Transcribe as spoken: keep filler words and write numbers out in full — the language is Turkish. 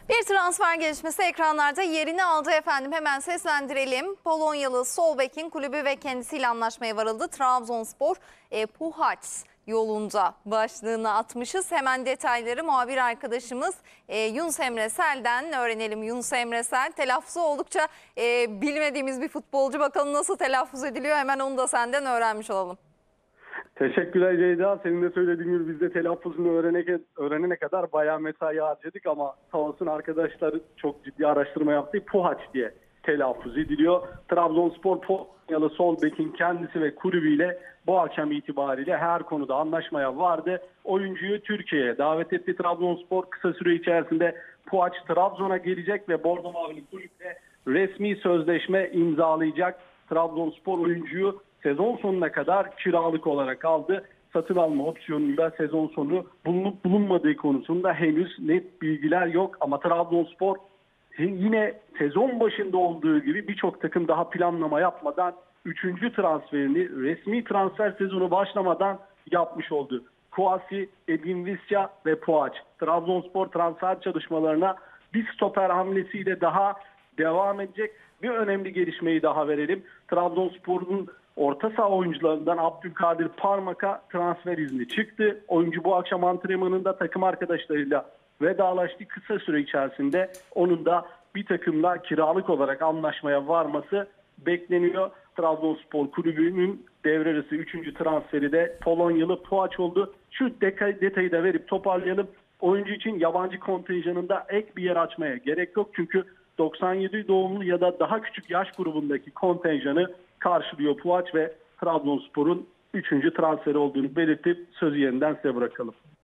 Bir transfer gelişmesi ekranlarda yerini aldı efendim. Hemen seslendirelim. Polonyalı sol bekin kulübü ve kendisiyle anlaşmaya varıldı. Trabzonspor e, Puhac yolunda başlığını atmışız. Hemen detayları muhabir arkadaşımız e, Yunus Emre Sel'den öğrenelim. Yunus Emre Sel telaffuzu oldukça e, bilmediğimiz bir futbolcu. Bakalım nasıl telaffuz ediliyor, hemen onu da senden öğrenmiş olalım. Teşekkürler Ceyda. Senin de söylediğin gibi biz de telaffuzunu öğrenene, öğrenene kadar bayağı mesai harcadık ama sağ olsun arkadaşlar çok ciddi araştırma yaptı. Puhac diye telaffuz ediliyor. Trabzonspor Polonyalı sol bekin kendisi ve kulübüyle bu akşam itibariyle her konuda anlaşmaya vardı. Oyuncuyu Türkiye'ye davet etti Trabzonspor. Kısa süre içerisinde Puhac Trabzon'a gelecek ve Bordo Mavili kulüple resmi sözleşme imzalayacak. Trabzonspor oyuncuyu sezon sonuna kadar kiralık olarak aldı. Satın alma opsiyonuyla sezon sonu bulunup bulunmadığı konusunda henüz net bilgiler yok. Ama Trabzonspor yine sezon başında olduğu gibi birçok takım daha planlama yapmadan üçüncü transferini resmi transfer sezonu başlamadan yapmış oldu. Kouassi, Edin Visca ve Puhac. Trabzonspor transfer çalışmalarına bir stoper hamlesiyle daha devam edecek. Bir önemli gelişmeyi daha verelim. Trabzonspor'un orta saha oyuncularından Abdülkadir Parmak'a transfer izni çıktı. Oyuncu bu akşam antrenmanında takım arkadaşlarıyla vedalaştı. Kısa süre içerisinde onun da bir takımla kiralık olarak anlaşmaya varması bekleniyor. Trabzonspor kulübünün devre arası üçüncü transferi de Polonyalı Puhac oldu. Şu detayı da verip toparlayalım. Oyuncu için yabancı kontenjanında ek bir yer açmaya gerek yok. Çünkü doksan yedi doğumlu ya da daha küçük yaş grubundaki kontenjanı karşılıyor Puhac ve Trabzonspor'un üçüncü transferi olduğunu belirtip sözü yeniden size bırakalım.